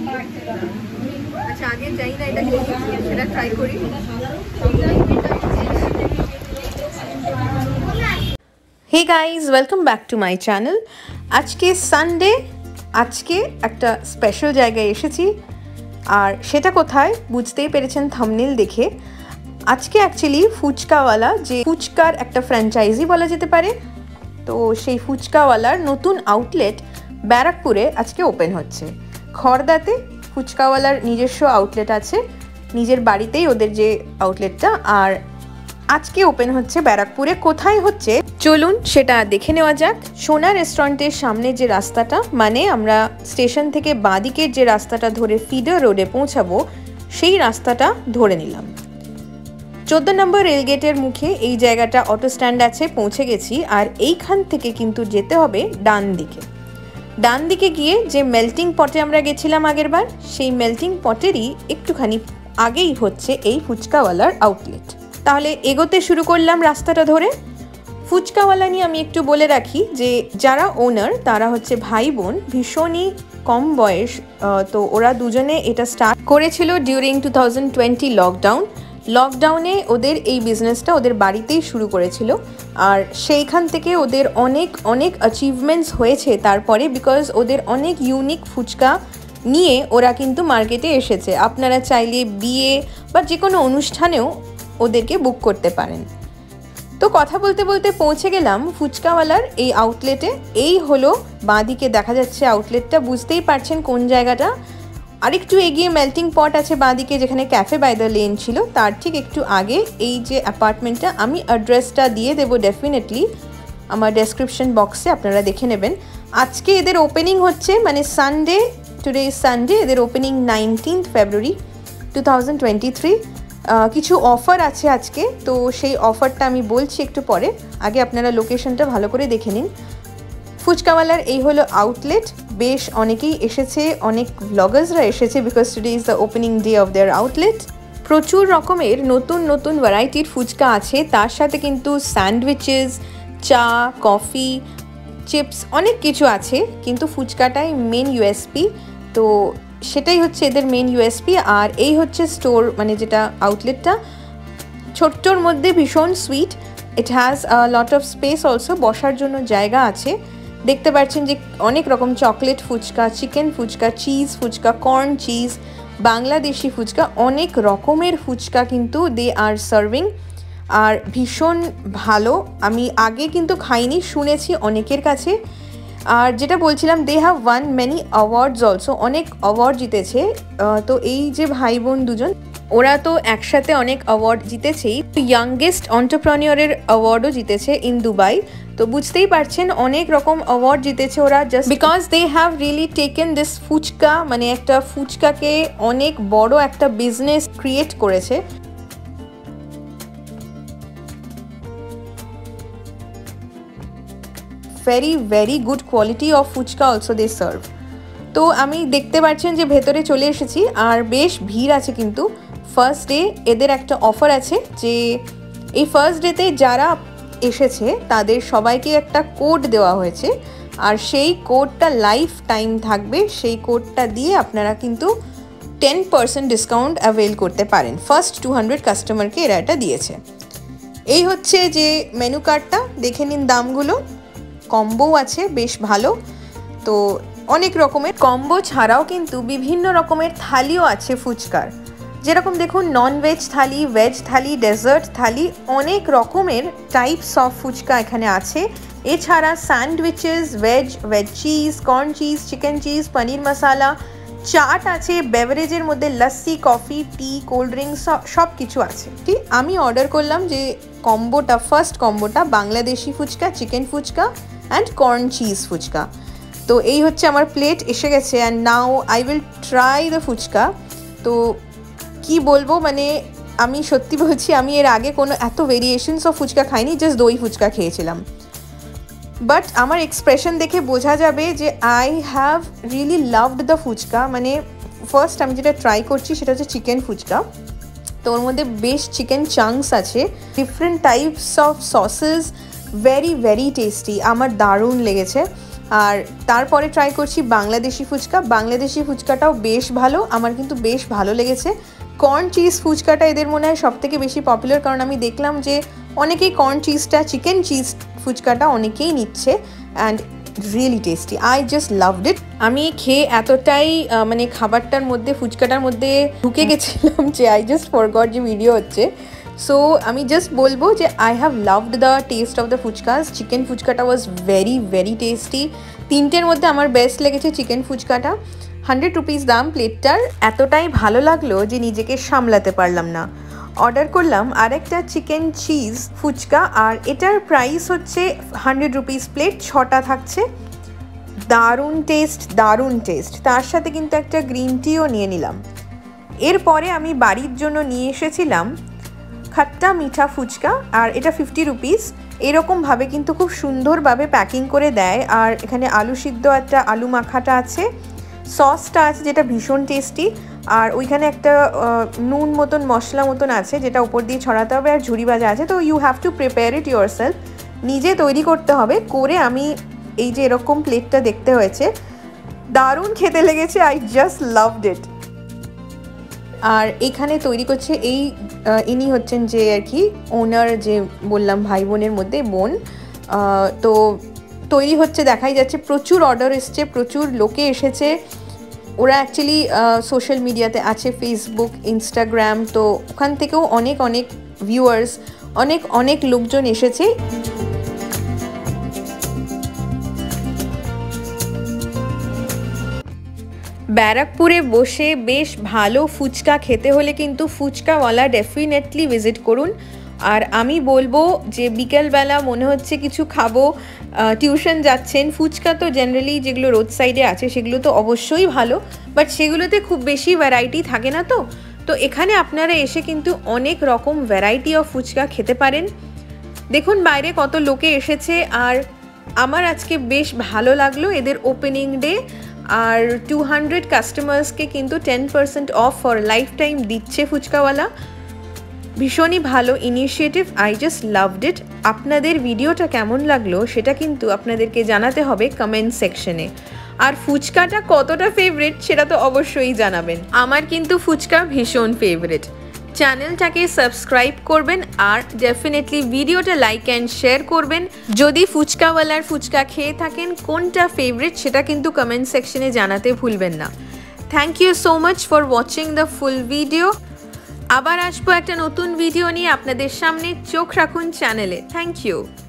আচ্ছা আগে যাই না এটা সেটা ট্রাই করি। Hey guys, welcome back to my channel. আজকে সানডে, আজকে একটা স্পেশাল জায়গায় এসেছি, আর সেটা কোথায় বুঝতেই পেরেছেন থাম্বনেল দেখে। আজকে অ্যাকচুয়ালি ফুচকাওয়ালা, যে ফুচকার একটা ফ্র্যাঞ্চাইজি বলা যেতে পারে, তো সেই ফুচকাওয়ালার নতুন আউটলেট ব্যারাকপুরে আজকে ওপেন হচ্ছে। খড়দাতে ফুচকাওয়ালার নিজস্ব আউটলেট আছে, নিজের বাড়িতেই ওদের যে আউটলেটটা, আর আজকে ওপেন হচ্ছে ব্যারাকপুরে। কোথায় হচ্ছে চলুন সেটা দেখে নেওয়া যাক। সোনা রেস্টুরেন্টের সামনে যে রাস্তাটা, মানে আমরা স্টেশন থেকে বাঁদিকের যে রাস্তাটা ধরে ফিডার রোডে পৌঁছাবো, সেই রাস্তাটা ধরে নিলাম। 14 নম্বর রেলগেটের মুখে এই জায়গাটা, অটো স্ট্যান্ড আছে, পৌঁছে গেছি। আর এইখান থেকে কিন্তু যেতে হবে ডান দিকে। ডান দিকে গিয়ে যে মেল্টিং পটে আমরা গেছিলাম আগেরবার, সেই মেল্টিং পটেরই একটুখানি আগেই হচ্ছে এই ফুচকাওয়ালার আউটলেট। তাহলে এগোতে শুরু করলাম রাস্তাটা ধরে। ফুচকাওয়ালা নিয়ে আমি একটু বলে রাখি যে যারা ওনার তারা হচ্ছে ভাই বোন, ভীষণই কম বয়স। তো ওরা দুজনে এটা স্টার্ট করেছিল ডিউরিং 2020 লকডাউনে ওদের এই বিজনেসটা ওদের বাড়িতেই শুরু করেছিল। আর সেইখান থেকে ওদের অনেক অ্যাচিভমেন্টস হয়েছে তারপরে, বিকজ ওদের অনেক ইউনিক ফুচকা নিয়ে ওরা কিন্তু মার্কেটে এসেছে। আপনারা চাইলে বিয়ে বা যে কোনো অনুষ্ঠানেও ওদেরকে বুক করতে পারেন। তো কথা বলতে বলতে পৌঁছে গেলাম ফুচকাওয়ালার এই আউটলেটে। এই হলো বাঁদিকে দেখা যাচ্ছে আউটলেটটা, বুঝতেই পারছেন কোন জায়গাটা। আরেকটু এগিয়ে মেল্টিং পট আছে বাঁদিকে, যেখানে ক্যাফে বাই দ্য লেন ছিল, তার ঠিক একটু আগে এই যে অ্যাপার্টমেন্টটা। আমি অ্যাড্রেসটা দিয়ে দেবো ডেফিনেটলি আমার ডেসক্রিপশন বক্সে, আপনারা দেখে নেবেন। আজকে এদের ওপেনিং হচ্ছে, মানে সানডে, টুডে ইজ সানডে, এদের ওপেনিং 19th February 2023। কিছু অফার আছে আজকে, তো সেই অফারটা আমি বলছি একটু পরে। আগে আপনারা লোকেশনটা ভালো করে দেখে নিন। ফুচকাওয়ালার এই হলো আউটলেট। বেশ অনেকেই এসেছে, অনেক ব্লগার্সরা এসেছে, because today is the opening day of their outlet. প্রচুর রকমের নতুন ভ্যারাইটির ফুচকা আছে, তার সাথে কিন্তু স্যান্ডউইচেস, চা, কফি, চিপস, অনেক কিছু আছে, কিন্তু ফুচকাটাই মেন ইউএসপি। তো সেটাই হচ্ছে এদের মেন ইউএসপি। আর এই হচ্ছে স্টোর, মানে যেটা আউটলেটটা, ছোট্টর মধ্যে ভীষণ sweet. It has a lot of space also, বসার জন্য জায়গা আছে। দেখতে পাচ্ছেন যে অনেক রকম chocolate fuchka, chicken fuchka, cheese fuchka, corn cheese, Bangladeshi fuchka, অনেক রকমের ফুচকা কিন্তু দে আর সার্ভিং। আর ভীষণ ভালো। আমি আগে কিন্তু খাইনি, শুনেছি অনেকের কাছে। আর যেটা বলছিলাম, they have won many awards also, অনেক অ্যাওয়ার্ড জিতেছে। তো এই যে ভাই বোন দুজন, ওরা তো একসাথে অনেক অ্যাওয়ার্ড জিতেছেই। ইয়াংগেস্ট এন্টারপ্রেনিয়রের অ্যাওয়ার্ডও জিতেছে ইন দুবাই। তো বুঝতেই পারছেন অনেক রকম অ্যাওয়ার্ড জিতেছে ওরা, just because they have really taken this fuchka, মানে একটা ফুচকাকে অনেক বড় একটা বিজনেস ক্রিয়েট করেছে। very good quality of fuchka also they serve। তো আমি দেখতে পাচ্ছেন যে ভেতরে চলে এসেছি, আর বেশ ভিড় আছে কিন্তু। ফার্স্ট ডে এদের একটা অফার আছে, যে এই ফার্স্ট ডেতে যারা এসেছে তাদের সবাইকে একটা কোড দেওয়া হয়েছে, আর সেই কোডটা লাইফ টাইম থাকবে। সেই কোডটা দিয়ে আপনারা কিন্তু 10% ডিসকাউন্ট অ্যাভেল করতে পারেন। ফার্স্ট 200 কাস্টমারকে এরা এটা দিয়েছে। এই হচ্ছে যে মেনু কার্ডটা, দেখে নিন দামগুলো। কম্বো আছে বেশ ভালো। তো অনেক রকমের কম্বো ছাড়াও কিন্তু বিভিন্ন রকমের থালিও আছে ফুচকার। যেরকম দেখুন, non veg thali, veg thali, dessert thali, অনেক রকমের টাইপস অফ ফুচকা এখানে আছে। এছাড়া sandwiches, veg cheese, corn cheese, chicken cheese, paneer masala, chaat আছে, বেভারেজের মধ্যে lassi, coffee, tea, cold drinks, সব কিছু আছে। ঠিক, আমি অর্ডার করলাম যে কম্বোটা, ফার্স্ট কম্বোটা Bangladeshi fuchka, chicken fuchka and corn cheese fuchka. তো এই হচ্ছে আমার প্লেট এসে গেছে, and now I will try the fuchka. তো কি বলবো, মানে আমি সত্যি বলছি, আমি এর আগে কোনো এত ভেরিয়েশনস অফ ফুচকা খাইনি, জাস্ট দই ফুচকা খেয়েছিলাম। বাট আমার এক্সপ্রেশন দেখে বোঝা যাবে যে I have really loved the fuchka. মানে ফার্স্ট আমি যেটা ট্রাই করছি সেটা হচ্ছে চিকেন ফুচকা। তো ওর মধ্যে বেশ চিকেন চাংস আছে, different types of sauces, very tasty, আমার দারুণ লেগেছে। আর তারপরে ট্রাই করছি বাংলাদেশি ফুচকা। বাংলাদেশি ফুচকাটাও বেশ ভালো, আমার কিন্তু বেশ ভালো লেগেছে। কর্ন চিজ ফুচকাটা এদের মনে হয় সবথেকে বেশি পপুলার, কারণ আমি দেখলাম যে অনেকেই কর্ন চিজটা, চিকেন চিজ ফুচকাটা অনেকেই নিচ্ছে। And really tasty, I just loved it. আমি খেয়ে এতটাই মানে খাবারটার মধ্যে, ফুচকাটার মধ্যে ঢুকে গেছিলাম যে আই জাস্ট ফরগট যে ভিডিও হচ্ছে। সো আমি জাস্ট বলবো যে I have loved the taste of the fuchkas. Chicken ফুচকাটা ওয়াজ ভেরি ভেরি টেস্টি। তিনটের মধ্যে আমার বেস্ট লেগেছে চিকেন ফুচকাটা। 100 রুপিস দাম প্লেটটার। এতটাই ভালো লাগলো যে নিজেকে সামলাতে পারলাম না। অর্ডার করলাম আরেকটা চিকেন চিজ ফুচকা, আর এটার প্রাইস হচ্ছে 100 রুপিস প্লেট, 6টা থাকছে। দারুণ টেস্ট, দারুণ টেস্ট। তার সাথে কিন্তু একটা গ্রিন টিও নিয়ে নিলাম। এরপরে আমি বাড়ির জন্য নিয়ে এসেছিলাম খাট্টা মিঠা ফুচকা, আর এটা 50 রুপিস। এরকমভাবে কিন্তু খুব সুন্দরভাবে প্যাকিং করে দেয়। আর এখানে আলু সিদ্ধ, একটা আলু মাখাটা আছে, সসটা আছে যেটা ভীষণ টেস্টি, আর ওইখানে একটা নুন মতন মশলা মতন আছে যেটা উপর দিয়ে ছড়াতে হবে, আর ঝুড়ি ভাজা আছে। তো you have to prepare it yourself, নিজে তৈরি করতে হবে। করে আমি এই যে এরকম প্লেটটা দেখতে হয়েছে, দারুণ খেতে লেগেছে। I just loved it. আর এখানে তৈরি করছে ইনি হচ্ছেন যে আর কি ওনার, যে বললাম ভাই বোনের মধ্যে বোন। তো তৈরি হচ্ছে, দেখাই যাচ্ছে। প্রচুর অর্ডার এসছে, প্রচুর লোকে এসেছে। ওরা অ্যাকচুয়ালি সোশ্যাল মিডিয়াতে আছে, ফেসবুক, ইনস্টাগ্রাম। তো ওখান থেকেও অনেক অনেক ভিউয়ার্স, অনেক অনেক লোকজন এসেছে। ব্যারাকপুরে বসে বেশ ভালো ফুচকা খেতে হলে কিন্তু ফুচকাওয়ালা ডেফিনেটলি ভিজিট করুন। আর আমি বলবো যে বিকেলবেলা মনে হচ্ছে কিছু খাবো, টিউশন যাচ্ছেন, ফুচকা তো জেনারেলি যেগুলো রোড সাইডে আছে সেগুলো তো অবশ্যই ভালো, বাট সেগুলোতে খুব বেশি ভ্যারাইটি থাকে না। তো এখানে আপনারা এসে কিন্তু অনেক রকম ভ্যারাইটি অফ ফুচকা খেতে পারেন। দেখুন বাইরে কত লোকে এসেছে। আর আমার আজকে বেশ ভালো লাগলো এদের ওপেনিং ডে। আর 200 কাস্টমার্সকে কিন্তু 10% অফ ফর লাইফ টাইম দিচ্ছে ফুচকাওয়ালা। ভীষণই ভালো initiative, I just loved it. আপনাদের ভিডিওটা কেমন লাগলো সেটা কিন্তু আপনাদেরকে জানাতে হবে কমেন্ট সেকশনে। আর ফুচকাটা কতটা ফেভারিট সেটা তো অবশ্যই জানাবেন। আমার কিন্তু ফুচকা ভীষণ ফেভারিট। চ্যানেলটাকে সাবস্ক্রাইব করবেন, আর ডেফিনেটলি ভিডিওটা লাইক অ্যান্ড শেয়ার করবেন। যদি ফুচকাওয়ালার ফুচকা খেয়ে থাকেন, কোনটা ফেভারিট সেটা কিন্তু কমেন্ট সেকশনে জানাতে ভুলবেন না। Thank you so much for watching the full video. আবার আসবো একটা নতুন ভিডিও নিয়ে আপনাদের সামনে। চোখ রাখুন চ্যানেলে। Thank you.